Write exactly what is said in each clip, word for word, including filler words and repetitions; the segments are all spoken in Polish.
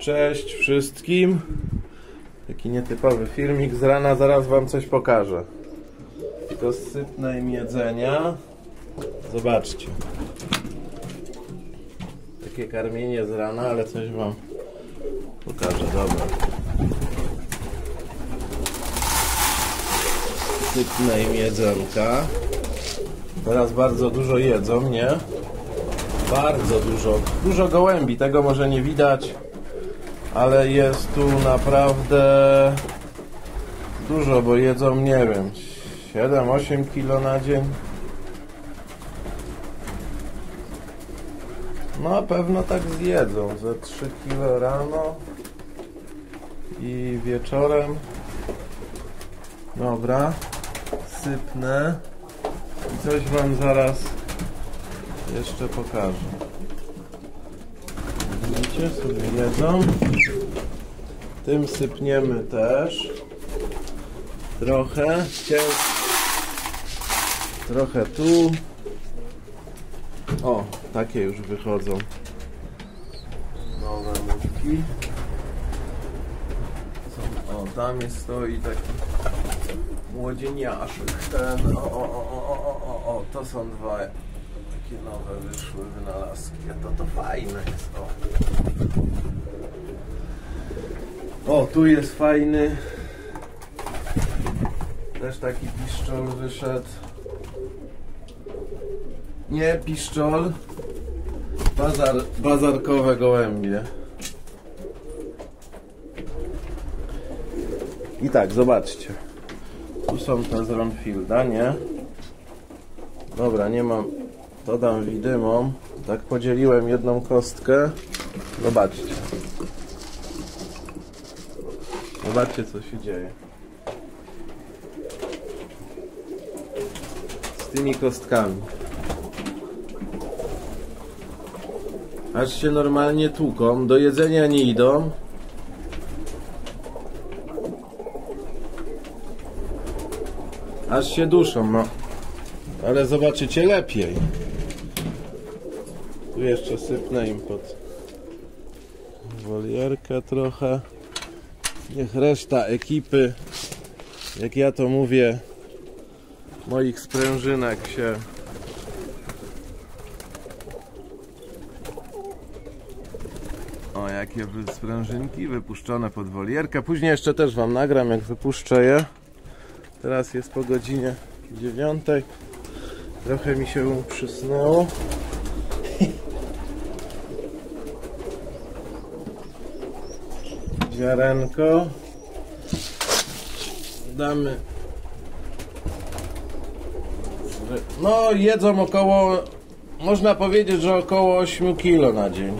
Cześć wszystkim. Taki nietypowy filmik z rana, zaraz wam coś pokażę. Tylko sypnę im jedzenia. Zobaczcie. Takie karmienie z rana, ale coś wam pokażę, dobra. Sypnę im jedzonka. Teraz bardzo dużo jedzą, nie? Bardzo dużo. Dużo gołębi, tego może nie widać, ale jest tu naprawdę dużo, bo jedzą, nie wiem, siedem osiem kilo na dzień. No pewno tak zjedzą, ze trzy kilo rano i wieczorem. Dobra, sypnę i coś wam zaraz jeszcze pokażę. Widzicie, sobie jedzą. Tym sypniemy też trochę. Trochę tu. O, takie już wychodzą nowe muszki. O, tam jest stoi taki młodzieniaszek. Ten, o, o, o, o, o, o, to są dwa takie nowe wyszły wynalazki. To to fajne jest. O, o tu jest fajny. Też taki piszczol wyszedł. Nie piszczol. Bazar, bazarkowe gołębie. I tak, zobaczcie. Tu są te z Ronfielda, nie? Dobra, nie mam. To dam widymom. Tak podzieliłem jedną kostkę. Zobaczcie. Zobaczcie, co się dzieje. Z tymi kostkami. Aż się normalnie tłuką. Do jedzenia nie idą. Aż się duszą, no. Ale zobaczycie lepiej. Tu jeszcze sypnę im pod wolierkę trochę. Niech reszta ekipy, jak ja to mówię, moich sprężynek się o, jakie sprężynki wypuszczone pod wolierkę. Później jeszcze też wam nagram, jak wypuszczę je. Teraz jest po godzinie dziewiątej. Trochę mi się przysnęło. Ziarenko. Damy. No, jedzą około, można powiedzieć, że około osiem kilo na dzień.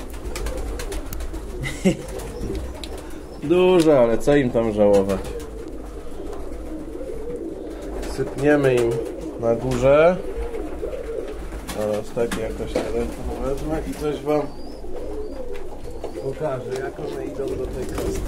Dużo, ale co im tam żałować? Sypniemy im na górze. Teraz tak jakoś telefon wezmę i coś wam pokażę, jak one idą do tej kostki.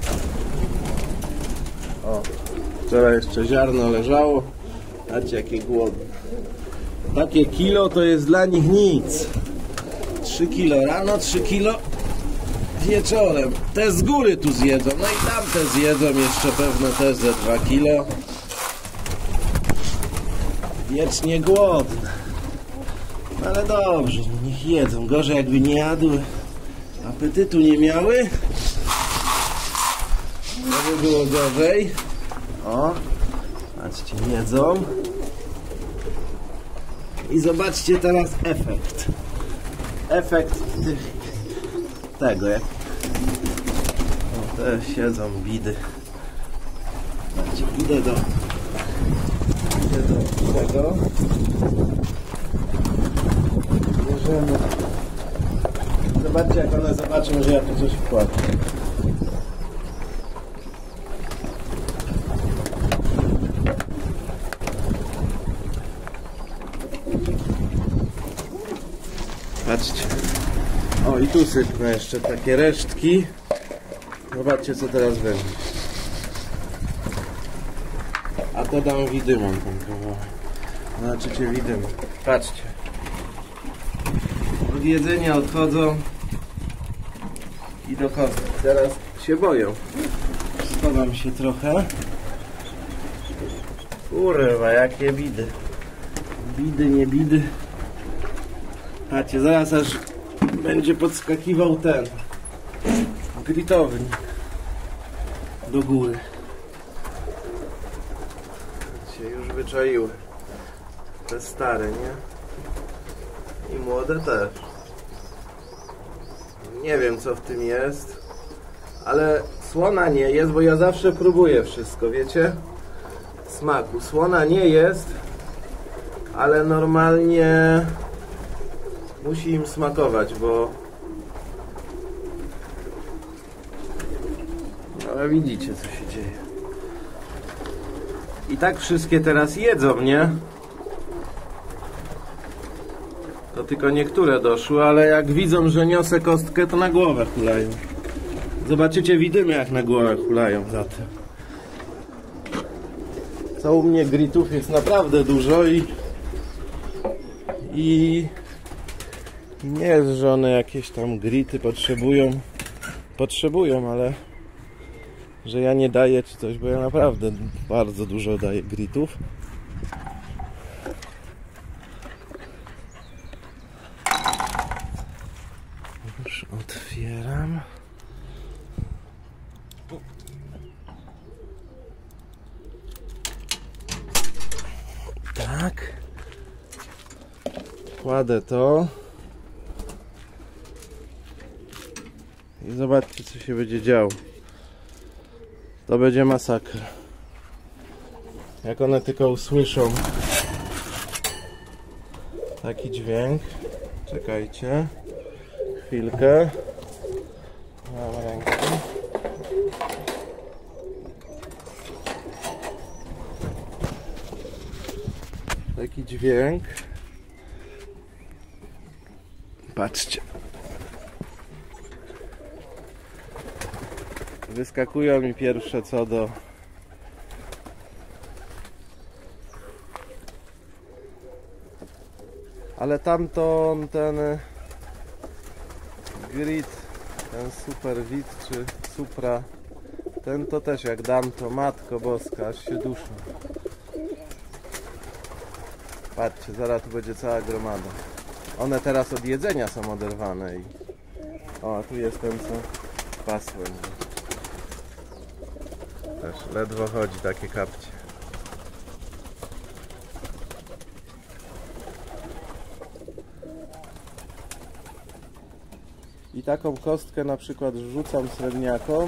O, wczoraj jeszcze ziarno leżało. Patrzcie, jakie głodne. Takie kilo to jest dla nich nic. trzy kilo rano, trzy kilo wieczorem. Te z góry tu zjedzą, no i tamte zjedzą jeszcze pewno też ze dwa kilo. Wiecznie głodne. Ale dobrze, niech jedzą. Gorzej jakby nie jadły, apetytu nie miały, to by było gorzej. O, patrzcie, jedzą. I zobaczcie teraz efekt. Efekt tych, tego, jak o, te siedzą bidy. Patrzcie, idę do idę do tego. Bierzemy. Zobaczcie, jak one zobaczą, że ja tu coś wkładam. Patrzcie. O, i tu sypnę jeszcze takie resztki. Zobaczcie, co teraz będzie. A to dam widymom ten kawałek. Zobaczycie widym. Patrzcie. Od jedzenia odchodzą. I do kostki. Teraz się boją. Schowam się trochę. Kurwa, jakie bidy. Bidy, nie bidy. Patrzcie, zaraz aż będzie podskakiwał ten gritownik do góry. Się już wyczaiły. Te stare, nie? I młode też. Nie wiem, co w tym jest, ale słona nie jest, bo ja zawsze próbuję wszystko, wiecie? Smaku. Słona nie jest, ale normalnie musi im smakować, bo... Ale widzicie, co się dzieje. I tak wszystkie teraz jedzą, nie? To tylko niektóre doszły, ale jak widzą, że niosę kostkę, to na głowę hulają. Zobaczycie widymy, jak na głowę hulają za tym. Co u mnie gritów jest naprawdę dużo i... I... I nie jest, że one jakieś tam grity potrzebują. Potrzebują, ale... Że ja nie daję czy coś, bo ja naprawdę bardzo dużo daję gritów. Już otwieram. Tak. Kładę to. I zobaczcie, co się będzie działo. To będzie masakra. Jak one tylko usłyszą taki dźwięk. Czekajcie. Chwilkę. Mam rękę. Taki dźwięk. Patrzcie. Wyskakują mi pierwsze co do... Ale tamton, ten grit, ten super wid czy supra, ten to też jak dam to, matko boska, aż się duszę. Patrzcie, zaraz tu będzie cała gromada. One teraz od jedzenia są oderwane i... O, tu jest ten co pasłem. Też ledwo chodzi, takie kapcie. I taką kostkę na przykład rzucam srebrniakom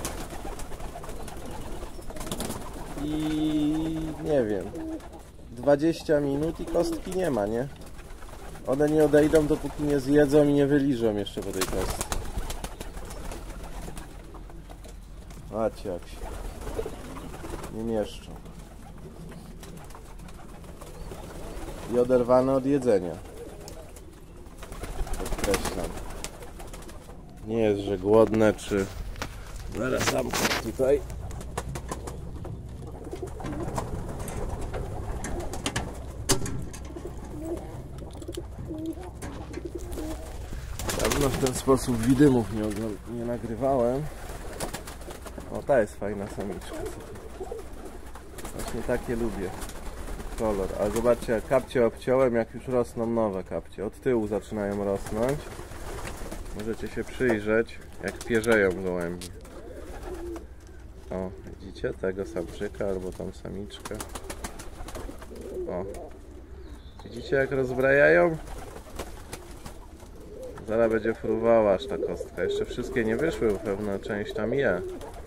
i nie wiem, dwadzieścia minut i kostki nie ma, nie? One nie odejdą, dopóki nie zjedzą i nie wyliżą jeszcze po tej kostce. Patrzcie, jak się nie mieszczą. I oderwane od jedzenia. Podkreślam. Nie jest, że głodne, czy... Zaraz zamknę tutaj. Dawno w ten sposób widymów nie, nie nagrywałem. O, ta jest fajna samiczka. Właśnie takie lubię. Kolor. Ale zobaczcie, jak kapcie obciąłem, jak już rosną nowe kapcie. Od tyłu zaczynają rosnąć. Możecie się przyjrzeć, jak pierzeją gołębie. O, widzicie tego samczyka albo tą samiczkę. O. Widzicie, jak rozbrajają? Zaraz będzie fruwała aż ta kostka. Jeszcze wszystkie nie wyszły, bo pewna część tam je.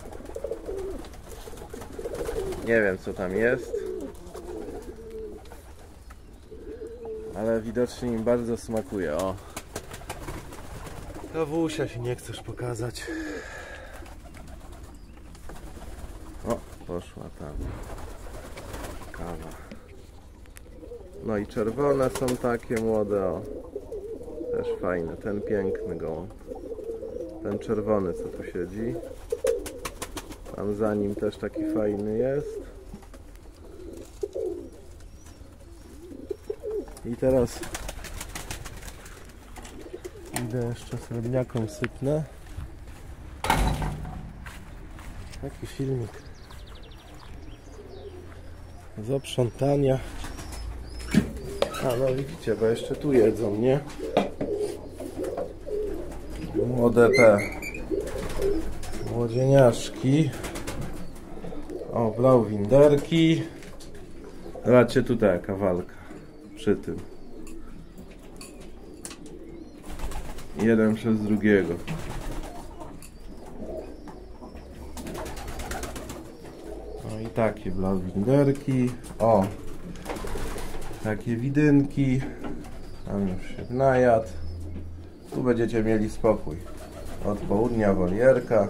Nie wiem, co tam jest. Ale widocznie im bardzo smakuje. O. Kawusia się nie chcesz pokazać. O, poszła tam. Kawa. No i czerwone są takie młode. O. Też fajne. Ten piękny gołąb. Ten czerwony, co tu siedzi. Tam za nim też taki fajny jest. I teraz idę jeszcze srebrniakom sypnę. Taki filmik z oprzątania. A no widzicie, bo jeszcze tu jedzą, nie? Młode te młodzieniaszki. O, blauwinderki. Zobaczcie tutaj jaka walka przy tym. Jeden przez drugiego. No i takie blauwinderki. O, takie widynki. Tam już się najadł. Tu będziecie mieli spokój. Od południa wolierka.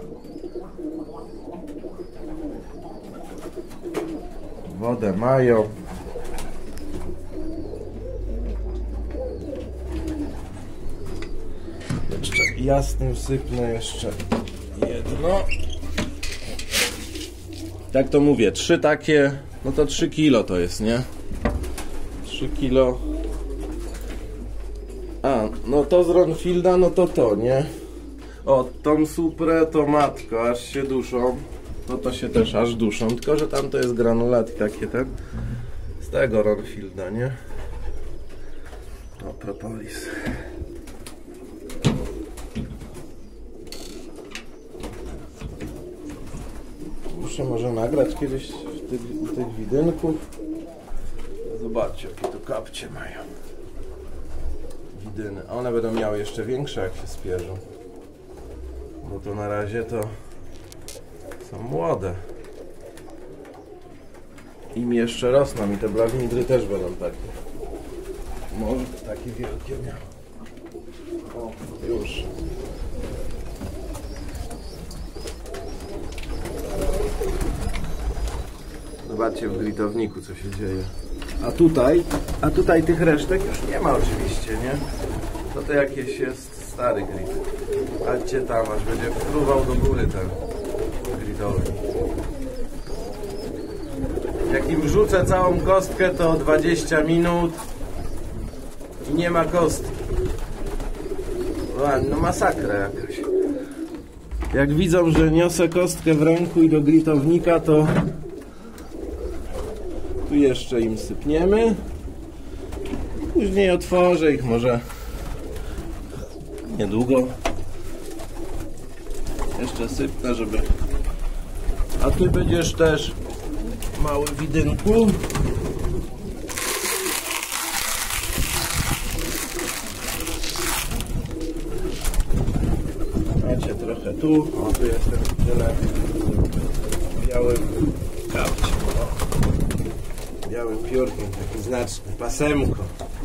Wodę mają. Jeszcze jasnym sypnę jeszcze jedno. Tak to mówię, trzy takie, no to trzy kilo to jest, nie? trzy kilo. A, no to z Ronfilda, no to to, nie? O, tą suprę to matko, aż się duszą. No to się też aż duszą, tylko że tam to jest granulat takie ten. Z tego Ronfilda, nie? O, propolis. Muszę może nagrać kiedyś w tych, w tych widynków. Zobaczcie, jakie to kapcie mają. Widyny. One będą miały jeszcze większe, jak się spierzą. Bo to na razie to są młode. Im jeszcze rosną i te blawindry też będą takie. Może takie wielkie miały. O, już. Zobaczcie w glitowniku, co się dzieje. A tutaj, a tutaj tych resztek już nie ma oczywiście, nie? To to jakieś jest stary grit. Patrzcie tam, aż będzie wpływał do góry ten glitownik. Jak im rzucę całą kostkę, to dwadzieścia minut i nie ma kostki. No masakra jakaś. Jak widzą, że niosę kostkę w ręku i do glitownika, to tu jeszcze im sypniemy. Później otworzę ich może niedługo. Jeszcze sypnę, żeby... A ty będziesz też mały widynku. Macie trochę tu. O, tu jestem tyle białym kapciem. Białym piórkiem, taki znaczny, pasemko.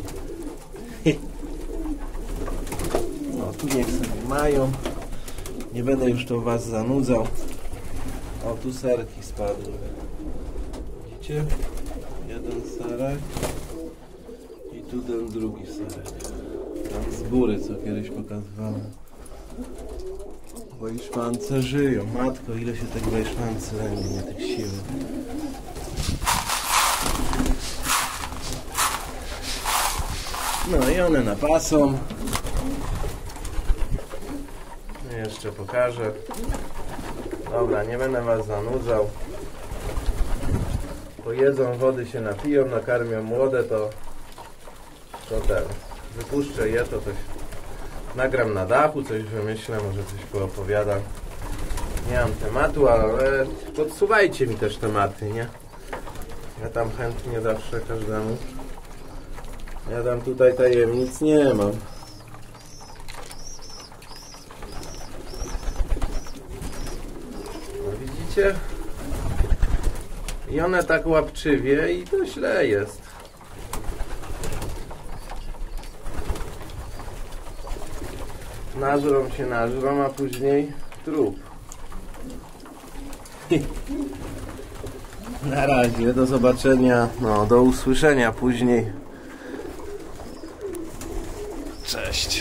No tu niech sobie mają. Nie będę już to was zanudzał. O, tu serki spadły. Widzicie? Jeden serek. I tu ten drugi serek. Tam z góry, co kiedyś pokazywałem. Wejszmance żyją. Matko, ile się tych wejszmance zajmie, tych sił. No i one napasą. Jeszcze pokażę. Dobra, nie będę was zanudzał. Pojedzą, wody się napiją, nakarmią młode, to to ten. Wypuszczę je, to coś nagram na dachu, coś wymyślę, może coś poopowiadam. Nie mam tematu, ale podsuwajcie mi też tematy, nie? Ja tam chętnie zawsze każdemu. Ja tam tutaj tajemnic nie mam. No widzicie? I one tak łapczywie i to źle jest. Nażrą się nażrą, a później trup. Na razie, do zobaczenia, no do usłyszenia później. Cześć.